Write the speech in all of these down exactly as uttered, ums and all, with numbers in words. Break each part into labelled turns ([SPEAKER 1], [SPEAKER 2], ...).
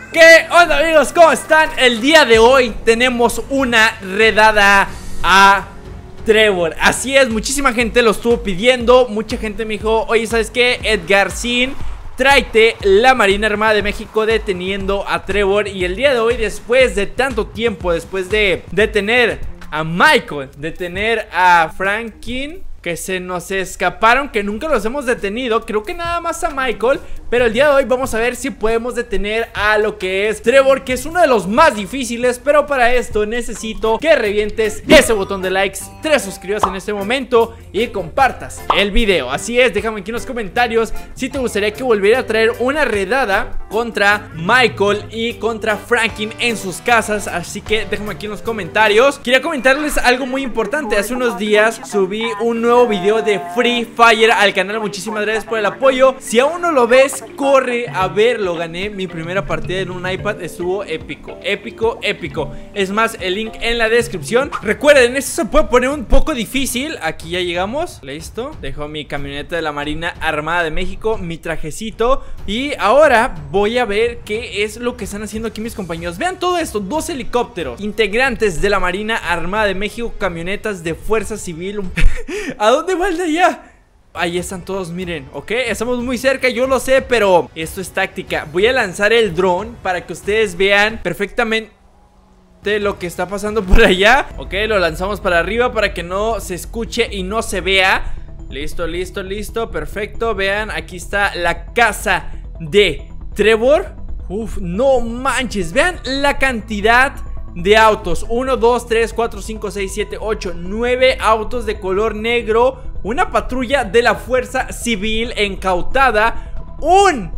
[SPEAKER 1] ¿Qué onda, amigos? ¿Cómo están? El día de hoy tenemos una redada a Trevor. Así es, muchísima gente lo estuvo pidiendo. Mucha gente me dijo, oye, ¿sabes qué? Edgar Sin, tráete la Marina Armada de México deteniendo a Trevor. Y el día de hoy, después de tanto tiempo, después de detener a Michael, detener a Franklin, que se nos escaparon, que nunca los hemos detenido, creo que nada más a Michael, pero el día de hoy vamos a ver si podemos detener a lo que es Trevor, que es uno de los más difíciles. Pero para esto necesito que revientes ese botón de likes, te suscribas en este momento y compartas el video. Así es, déjame aquí en los comentarios si te gustaría que volviera a traer una redada contra Michael y contra Franklin en sus casas. Así que déjame aquí en los comentarios. Quería comentarles algo muy importante. Hace unos días subí un nuevo video de Free Fire al canal. Muchísimas gracias por el apoyo. Si aún no lo ves, corre a verlo. Gané mi primera partida en un iPad. Estuvo épico, épico, épico. Es más, el link en la descripción. Recuerden, esto se puede poner un poco difícil. Aquí ya llegamos, listo. Dejo mi camioneta de la Marina Armada de México, mi trajecito. Y ahora voy a ver qué es lo que están haciendo aquí mis compañeros. Vean todo esto, dos helicópteros, integrantes de la Marina Armada de México, camionetas de Fuerza Civil. ¿A dónde va el de allá? Ahí están todos, miren, ok, estamos muy cerca, yo lo sé, pero esto es táctica. Voy a lanzar el dron para que ustedes vean perfectamente lo que está pasando por allá. Ok, lo lanzamos para arriba para que no se escuche y no se vea. Listo, listo, listo, perfecto. Vean, aquí está la casa de Trevor. Uf, no manches, vean la cantidad de autos. Uno, dos, tres, cuatro, cinco, seis, siete, ocho, nueve autos de color negro. Una patrulla de la Fuerza Civil incautada. Un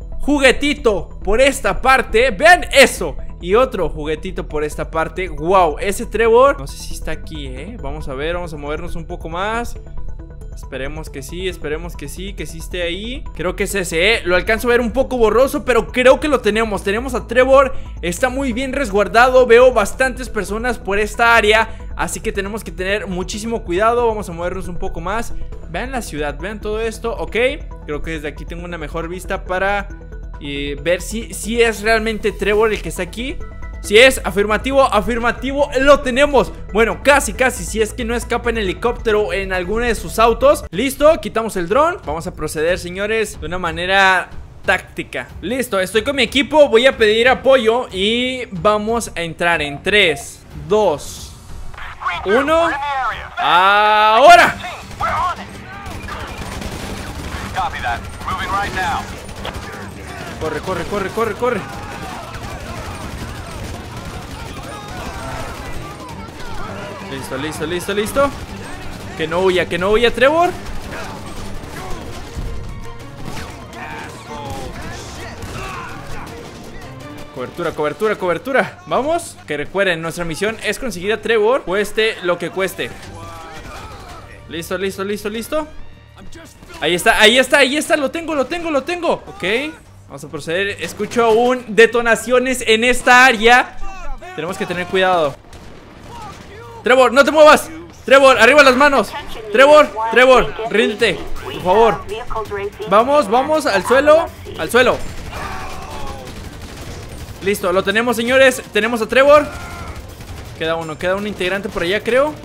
[SPEAKER 1] juguetito por esta parte. Vean eso. Y otro juguetito por esta parte. Wow, ese Trevor, no sé si está aquí, eh vamos a ver, vamos a movernos un poco más. Esperemos que sí, esperemos que sí, que sí esté ahí. Creo que es ese, ¿eh? Lo alcanzo a ver un poco borroso, pero creo que lo tenemos. Tenemos a Trevor, está muy bien resguardado. Veo bastantes personas por esta área, así que tenemos que tener muchísimo cuidado. Vamos a movernos un poco más. Vean la ciudad, vean todo esto, ok. Creo que desde aquí tengo una mejor vista para eh, ver si, si es realmente Trevor el que está aquí. Si es afirmativo, afirmativo, lo tenemos. Bueno, casi, casi, si es que no escapa en helicóptero en alguno de sus autos. Listo, quitamos el dron. Vamos a proceder, señores, de una manera táctica. Listo, estoy con mi equipo, voy a pedir apoyo y vamos a entrar en tres, dos, uno. ¡Ahora! Corre, corre, corre, corre, corre. Listo, listo, listo, listo. Que no huya, que no huya Trevor. Cobertura, cobertura, cobertura. Vamos, que recuerden, nuestra misión es conseguir a Trevor, cueste lo que cueste. Listo, listo, listo, listo. Ahí está, ahí está, ahí está. Lo tengo, lo tengo, lo tengo. Ok, vamos a proceder. Escucho aún detonaciones en esta área. Tenemos que tener cuidado. Trevor, no te muevas. Trevor, arriba las manos. Trevor, Trevor, ríndete, por favor. Vamos, vamos, al suelo. Al suelo. Listo, lo tenemos, señores. Tenemos a Trevor. Queda uno, queda un integrante por allá, creo.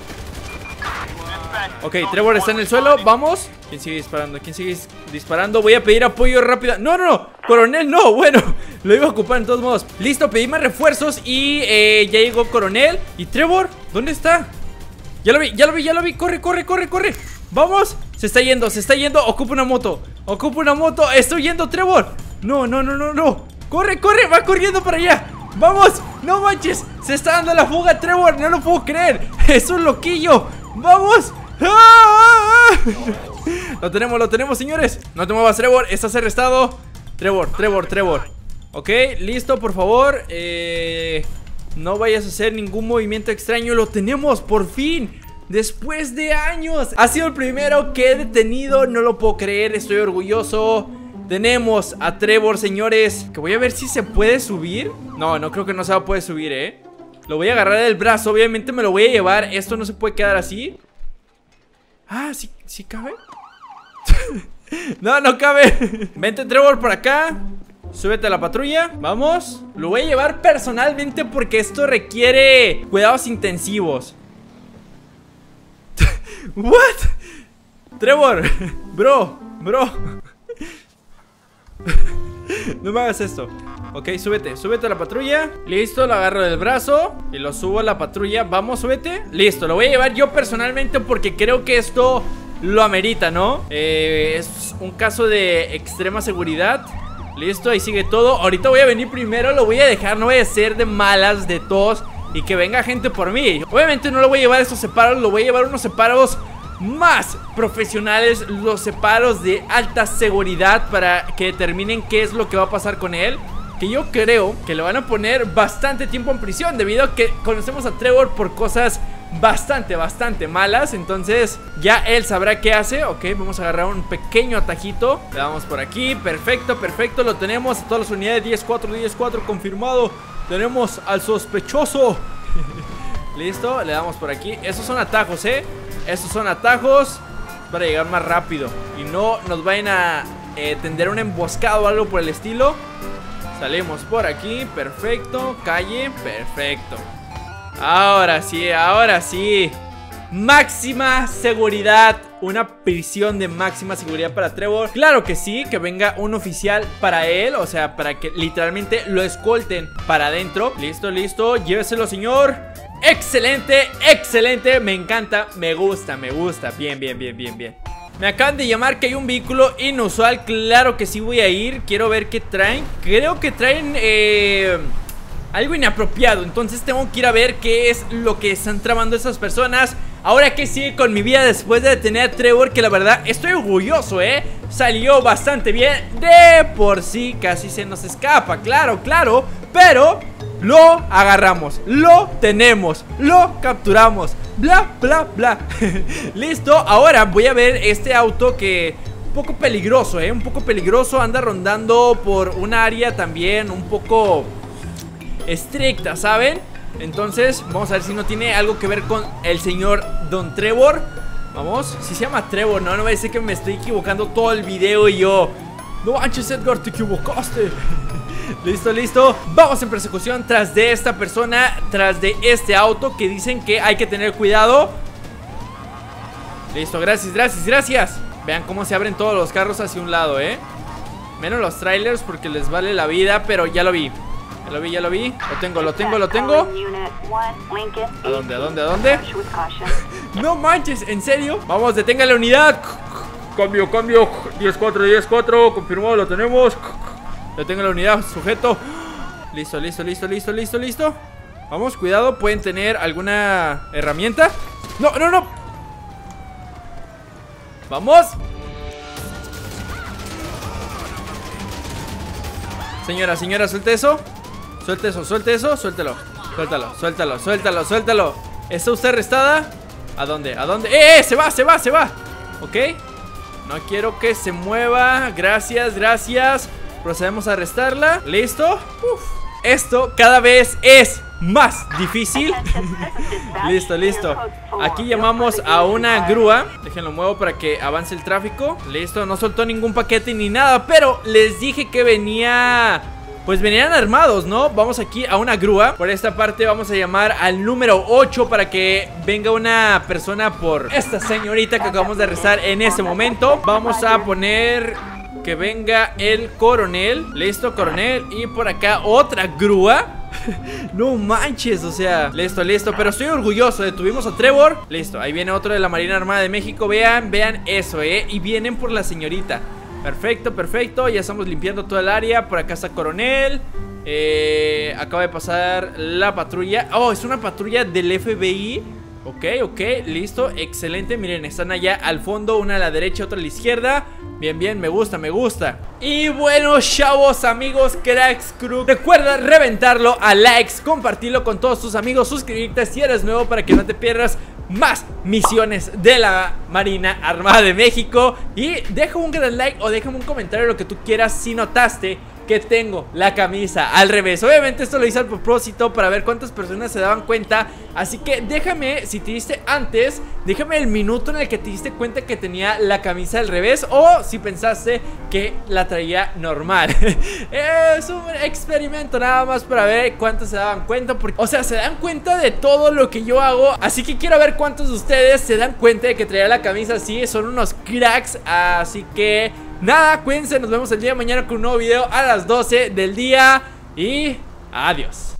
[SPEAKER 1] Ok, Trevor está en el suelo, vamos. ¿Quién sigue disparando? ¿Quién sigue disparando? Voy a pedir apoyo rápido. No, no, no, coronel no, bueno, lo iba a ocupar en todos modos. Listo, pedí más refuerzos y eh, ya llegó coronel. ¿Y Trevor? ¿Dónde está? Ya lo vi, ya lo vi, ya lo vi, corre, corre, corre, corre. Vamos, se está yendo, se está yendo. Ocupa una moto, ocupa una moto. Estoy yendo, Trevor. No, no, no, no, no. Corre, corre, va corriendo para allá. Vamos, no manches, se está dando la fuga Trevor, no lo puedo creer. Es un loquillo, vamos. ¡Ah! Lo tenemos, lo tenemos, señores. No te muevas, Trevor, estás arrestado. Trevor, Trevor, Trevor. Ok, listo, por favor. eh, No vayas a hacer ningún movimiento extraño. Lo tenemos, por fin. Después de años. Ha sido el primero que he detenido. No lo puedo creer, estoy orgulloso. Tenemos a Trevor, señores. Que voy a ver si se puede subir. No, no creo que no se va a poder subir, eh Lo voy a agarrar del brazo, obviamente me lo voy a llevar. Esto no se puede quedar así. Ah, sí, sí cabe. No, no cabe. Vente, Trevor, por acá. súbete a la patrulla. Vamos. Lo voy a llevar personalmente porque esto requiere cuidados intensivos. What? Trevor, bro, bro. No me hagas esto. Ok, súbete, súbete a la patrulla. Listo, lo agarro del brazo y lo subo a la patrulla. Vamos, súbete. Listo, lo voy a llevar yo personalmente porque creo que esto lo amerita, ¿no? Eh, es un caso de extrema seguridad. Listo, ahí sigue todo. Ahorita voy a venir primero, lo voy a dejar. No voy a ser de malas, de tos y que venga gente por mí. Obviamente no lo voy a llevar a esos separos. Lo voy a llevar a unos separos más profesionales, los separos de alta seguridad, para que determinen qué es lo que va a pasar con él. Que yo creo que le van a poner bastante tiempo en prisión, debido a que conocemos a Trevor por cosas bastante, bastante malas. Entonces ya él sabrá qué hace. Ok, vamos a agarrar un pequeño atajito. Le damos por aquí, perfecto, perfecto. Lo tenemos a todas las unidades, diez cuatro, diez cuatro, confirmado. Tenemos al sospechoso. Listo, le damos por aquí. Esos son atajos, eh Esos son atajos para llegar más rápido y no nos vayan a eh, tender una emboscada o algo por el estilo. Salimos por aquí, perfecto. Calle, perfecto. Ahora sí, ahora sí. Máxima seguridad. Una prisión de máxima seguridad para Trevor. Claro que sí, que venga un oficial para él. O sea, para que literalmente lo escolten para adentro. Listo, listo, lléveselo, señor. Excelente, excelente, me encanta, me gusta, me gusta. Bien, bien, bien, bien, bien. Me acaban de llamar que hay un vehículo inusual. Claro que sí voy a ir. Quiero ver qué traen. Creo que traen eh, algo inapropiado. Entonces tengo que ir a ver qué es lo que están tramando esas personas. Ahora que sigue con mi vida después de detener a Trevor, que la verdad estoy orgulloso, eh salió bastante bien. De por sí casi se nos escapa, claro, claro. Pero lo agarramos, lo tenemos, lo capturamos, bla, bla, bla. Listo, ahora voy a ver este auto que un poco peligroso, eh, un poco peligroso. Anda rondando por un área también un poco estricta, ¿saben? Entonces vamos a ver si no tiene algo que ver con el señor Don Trevor. Vamos, si se llama Trevor, no, no va a decir que me estoy equivocando todo el video y yo, no manches, Edgar, te equivocaste. Listo, listo. Vamos en persecución tras de esta persona, tras de este auto que dicen que hay que tener cuidado. Listo, gracias, gracias, gracias. Vean cómo se abren todos los carros hacia un lado, eh menos los trailers porque les vale la vida, pero ya lo vi. Ya lo vi, ya lo vi. Lo tengo, lo tengo, lo tengo. ¿A dónde, a dónde, a dónde? No manches, ¿en serio? Vamos, detenga la unidad. Cambio, cambio. diez cuatro, diez cuatro, confirmado, lo tenemos. Detenga la unidad, sujeto. Listo, listo, listo, listo, listo, listo. Vamos, cuidado, pueden tener alguna herramienta. No, no, no. Vamos. Señora, señora, suelte eso. Suelte eso, suelte eso, suéltelo. Suéltalo, suéltalo, suéltalo, suéltalo. ¿Está usted arrestada? ¿A dónde? ¿A dónde? ¡Eh, eh! Se va, se va, se va. Ok. No quiero que se mueva. Gracias, gracias. Procedemos a arrestarla. ¿Listo? Uf. Esto cada vez es más difícil. Listo, listo. Aquí llamamos a una grúa. Déjenlo muevo para que avance el tráfico. Listo, no soltó ningún paquete ni nada, pero les dije que venía... Pues venían armados, ¿no? Vamos aquí a una grúa. Por esta parte vamos a llamar al número ocho para que venga una persona por esta señorita que acabamos de arrestar en este momento. Vamos a poner... que venga el coronel. Listo, coronel. Y por acá otra grúa. No manches, o sea, listo, listo, pero estoy orgulloso. Detuvimos a Trevor. Listo, ahí viene otro de la Marina Armada de México. Vean, vean eso, eh y vienen por la señorita. Perfecto, perfecto, ya estamos limpiando toda el área. Por acá está coronel. eh, Acaba de pasar la patrulla. Oh, es una patrulla del F B I. Ok, ok, listo, excelente. Miren, están allá al fondo, una a la derecha, otra a la izquierda. Bien, bien, me gusta, me gusta. Y bueno, chavos, amigos, cracks, crew, recuerda reventarlo a likes, compartirlo con todos tus amigos, suscribirte si eres nuevo para que no te pierdas más misiones de la Marina Armada de México. Y deja un gran like o déjame un comentario, lo que tú quieras, si notaste que tengo la camisa al revés. Obviamente esto lo hice al propósito para ver cuántas personas se daban cuenta. Así que déjame, si te diste antes, déjame el minuto en el que te diste cuenta que tenía la camisa al revés, o si pensaste que la traía normal. Es un experimento nada más para ver cuántos se daban cuenta, porque, o sea, se dan cuenta de todo lo que yo hago. Así que quiero ver cuántos de ustedes se dan cuenta de que traía la camisa así. Son unos cracks. Así que nada, cuídense, nos vemos el día de mañana con un nuevo video a las doce del día. Y adiós.